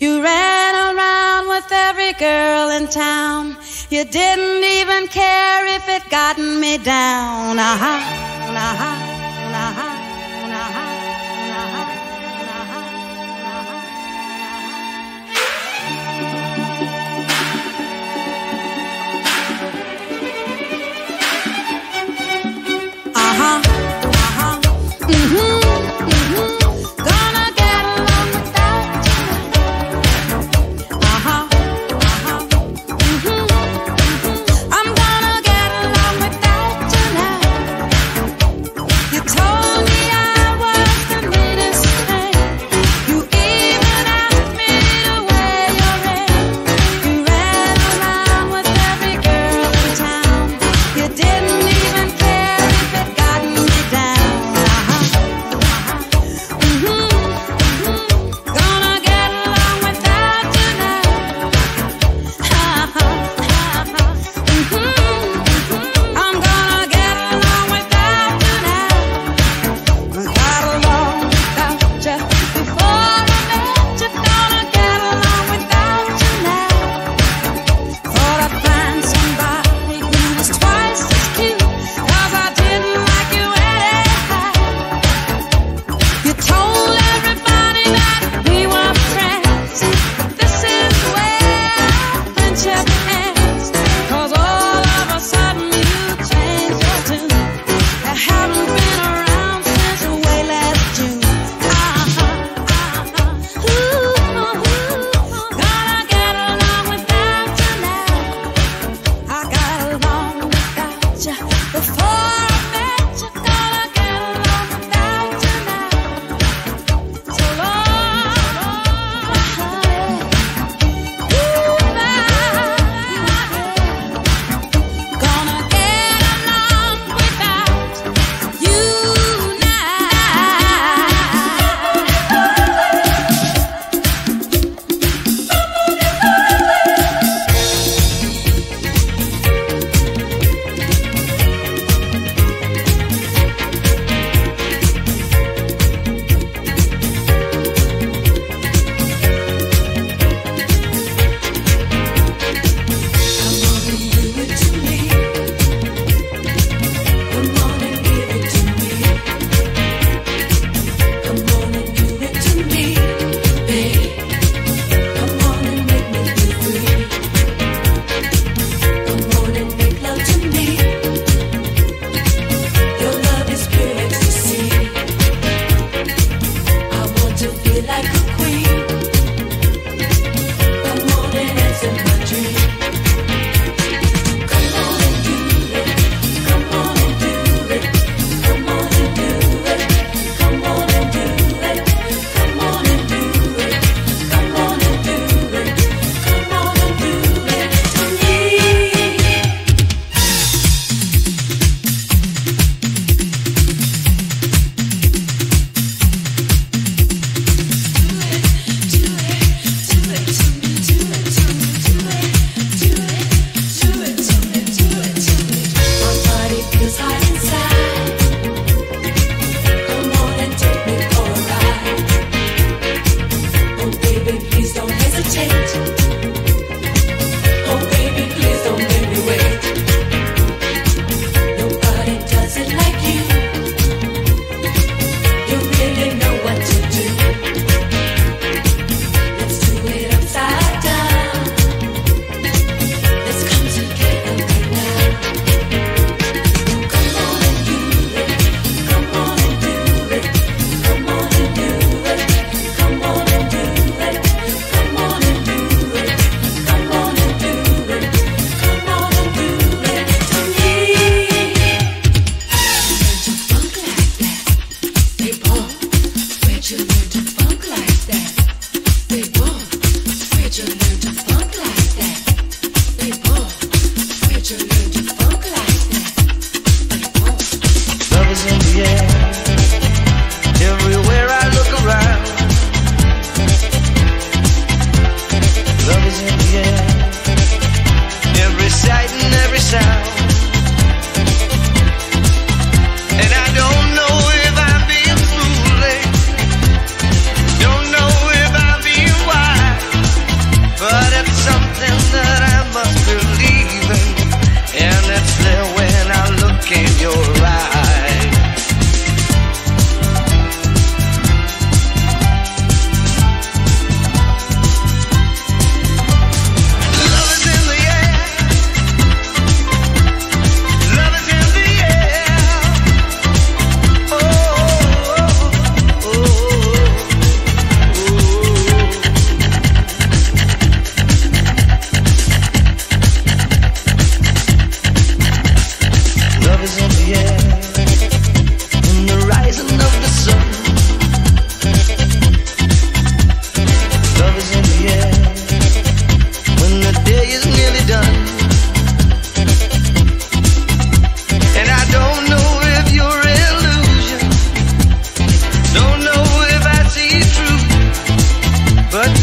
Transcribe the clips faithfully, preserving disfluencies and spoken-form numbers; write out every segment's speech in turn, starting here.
You ran around with every girl in town. You didn't even care if it gotten me down. Uh-huh, uh-huh, uh-huh, uh-huh, uh-huh, uh-huh, uh-huh, uh-huh, mm-hmm.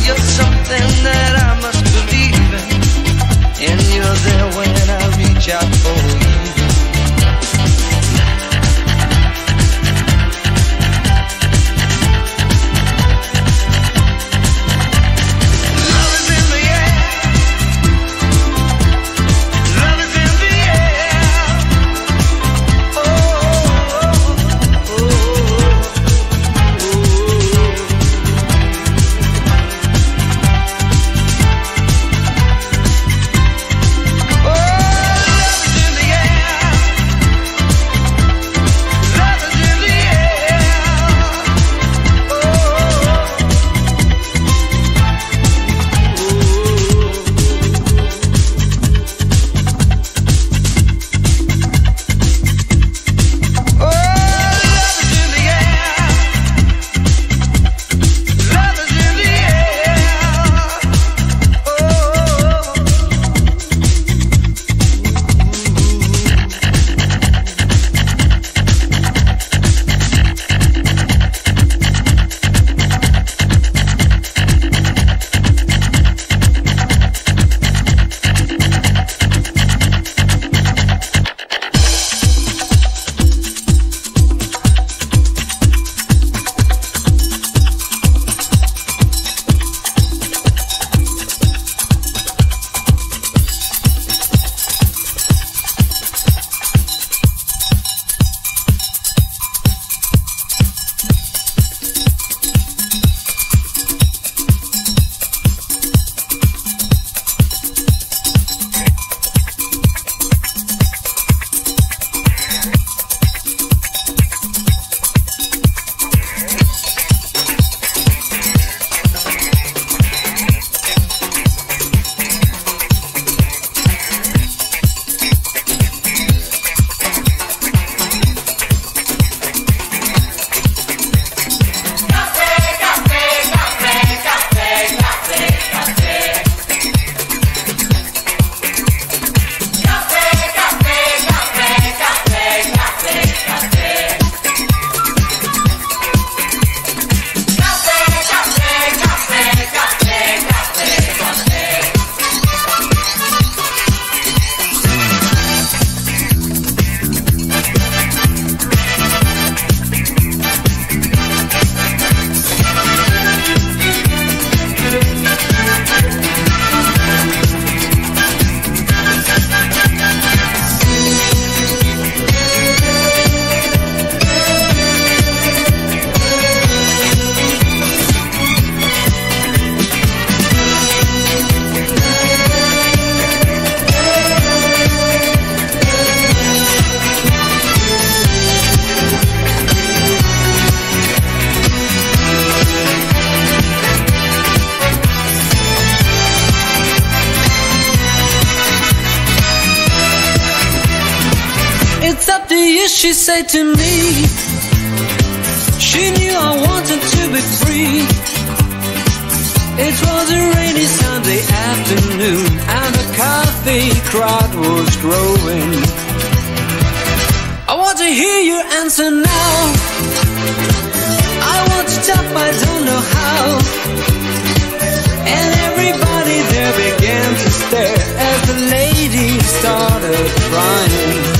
just something that I must believe in, and you're there when I reach out for you. She said to me, she knew I wanted to be free. It was a rainy Sunday afternoon, and the cafe crowd was growing. I want to hear your answer now. I want to tap, I don't know how. And everybody there began to stare as the lady started crying.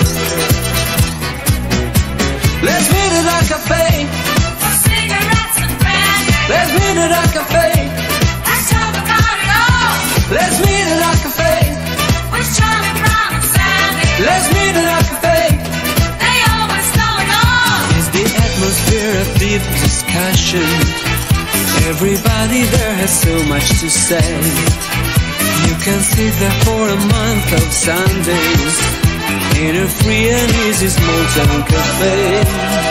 Let's meet at a cafe for cigarettes and brandy. Let's meet at a cafe. Let's talk about it all. Let's meet at a cafe with Charlie Brown and Sandy. Let's meet at a cafe. They always know it all. It's the atmosphere of deep discussion. Everybody there has so much to say. You can sit there for a month of Sundays in a free and easy small town cafe.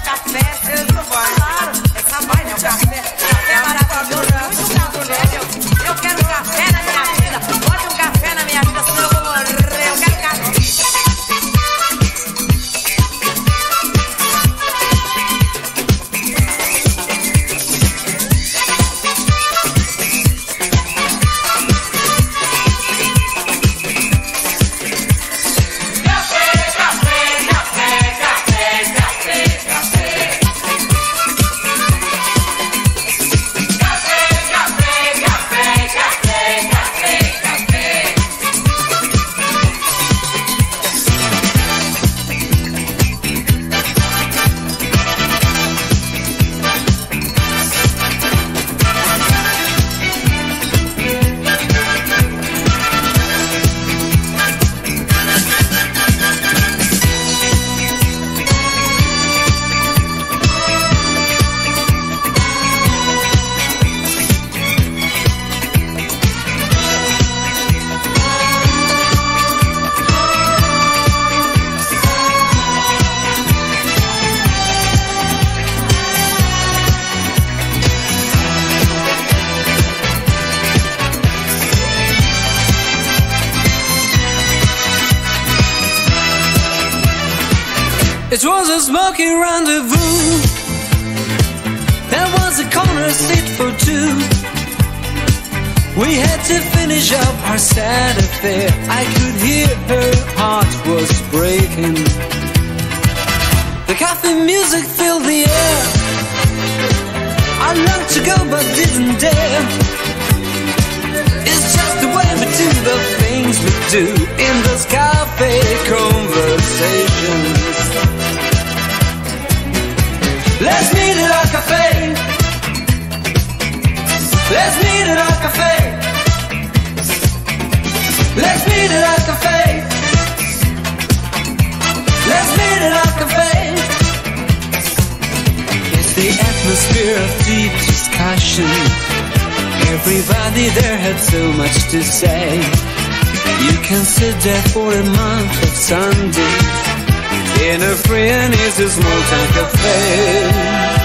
café, eu sou claro. Essa vai, né? O café. Café é maravilhoso, muito chato, eu, eu quero café na minha vida. Bote um café na minha vida, senão eu vou morrer. Eu quero café. It was a smoky rendezvous. There was a corner seat for two. We had to finish up our sad affair. I could hear her heart was breaking. The coffee music filled the air. I longed to go but didn't dare. It's just the way we do the things we do in those cafe conversations. Let's meet at our cafe. Let's meet at our cafe. Let's meet at our cafe. Let's meet at our cafe. It's the atmosphere of deep discussion. Everybody there had so much to say. You can sit there for a month of Sundays in a free and easy small town cafe.